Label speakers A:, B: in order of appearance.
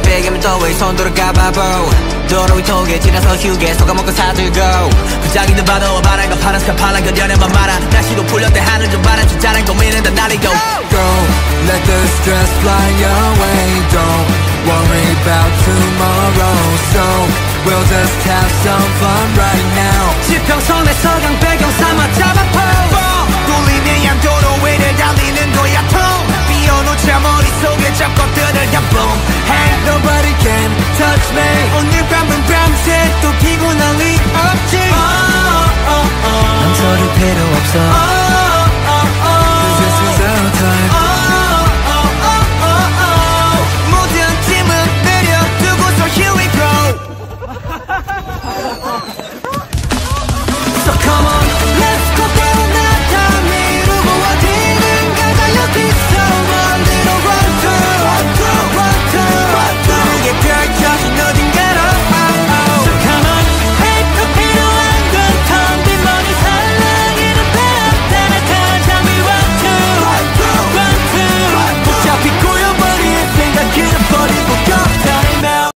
A: 베개면 더위 손 돌아가봐 bro 도로 위통에 지나서 휴게 속아먹고 사들고 부장이든 봐도 바람과 파란색 파란 견뎌내만 말아 날씨도 풀렸대 하늘 좀 바람 진짜는 고민은 다 날리고
B: Go, let the stress fly away. Don't worry about tomorrow. So we'll just have some